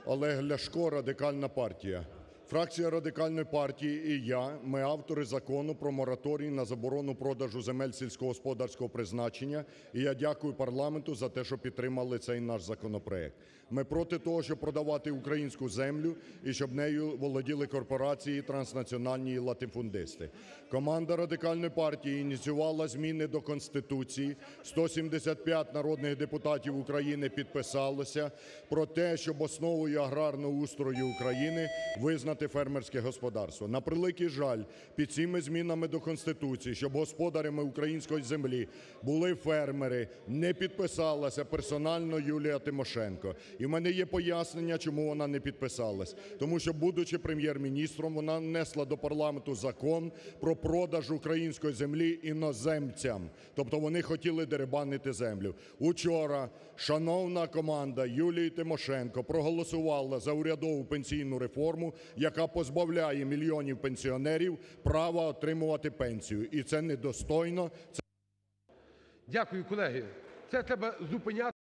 Олег Ляшко, Радикальна партія. Фракція Радикальної партії і я, ми автори Закону про мораторій на заборону продажу земель сільськогосподарського призначення. І я дякую парламенту за те, що підтримали цей наш законопроект. Ми проти того, щоб продавати українську землю і щоб нею володіли корпорації, транснаціональні і латифундисти. Команда Радикальної партії ініціювала зміни до Конституції, 175 народних депутатів України підписалося про те, щоб основою аграрного устрою України визнати фермерське господарство. На превеликий жаль, під цими змінами до Конституції, щоб господарями української землі були фермери, не підписалася персонально Юлія Тимошенко. І в мене є пояснення, чому вона не підписалась. Тому що, будучи Прем'єр-міністром, вона внесла до парламенту закон про продаж української землі іноземцям. Тобто вони хотіли дерибанити землю. Учора шановна команда Юлії Тимошенко проголосувала за урядову пенсійну реформу, яка позбавляє мільйонів пенсіонерів права отримувати пенсію. І це недостойно. Дякую, колеги. Це треба зупиняти.